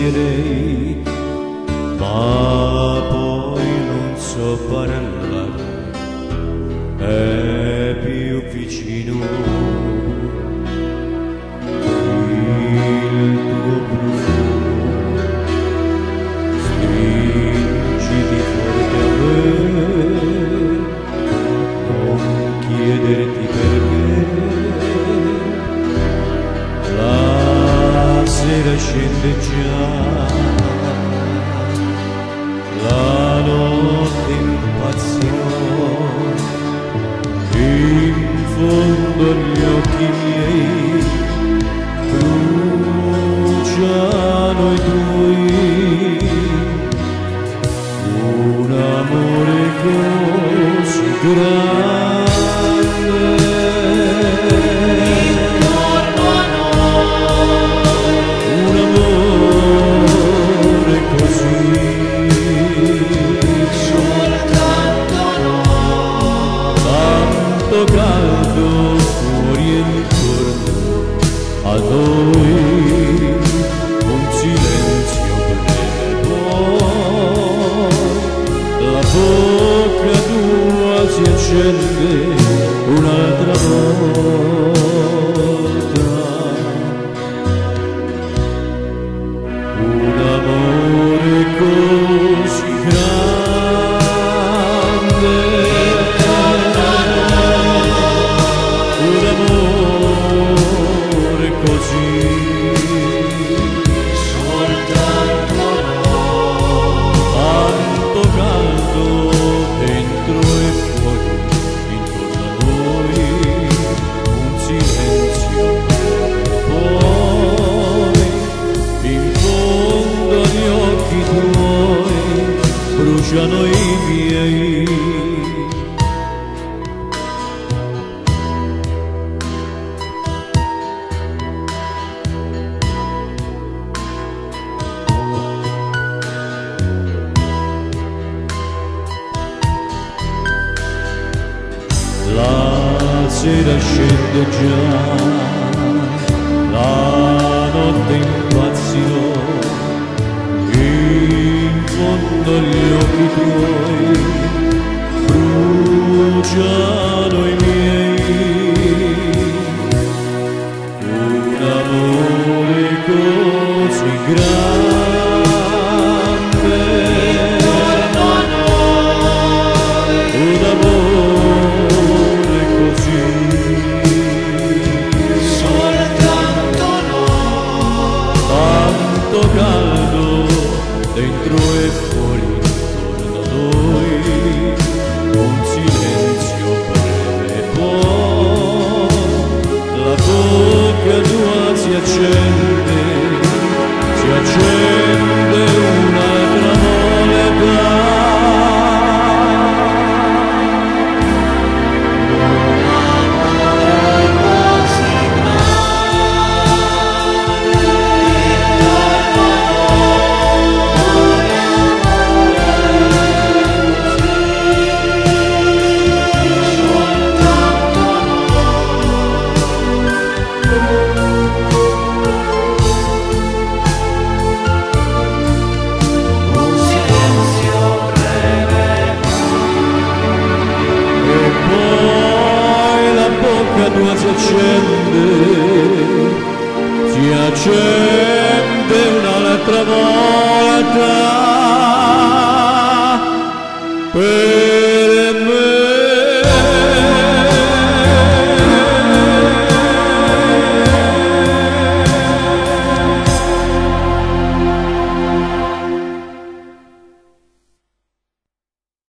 ringrazierei, ma poi non so parlare, è più vicino il tuo profumo, stringiti forte a me, non chiederti perché. La sera scende già, la notte impazzirò, in fondo agli occhi miei bruciano i tuoi, un amore così grande. Caldo fuori e intorno a noi, un silenzio breve, poi la bocca tua si accende un'altra volta, un amore così grande. Bruciano i miei. La sera scende già, la notte impazzirò, in fondo agli occhi tuoi bruciano i miei, un amore così grande. Un amore così, soltanto noi, tanto caldo dentro e fuori intorno a noi, un silenzio breve, poi la bocca tua si accende un'altra moneta. Tua si accende